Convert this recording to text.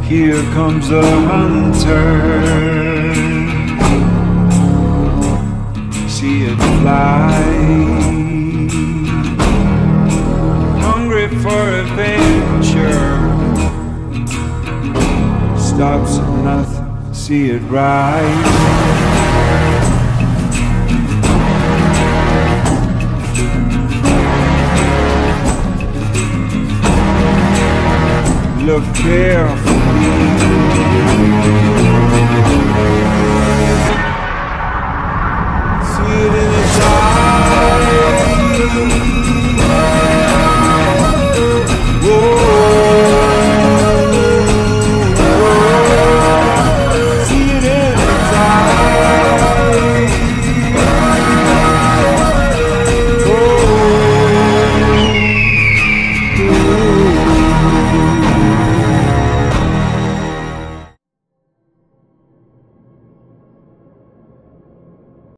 Here comes the hunter. See it fly, hungry for adventure. Stops at nothing, see it rise. Look carefully.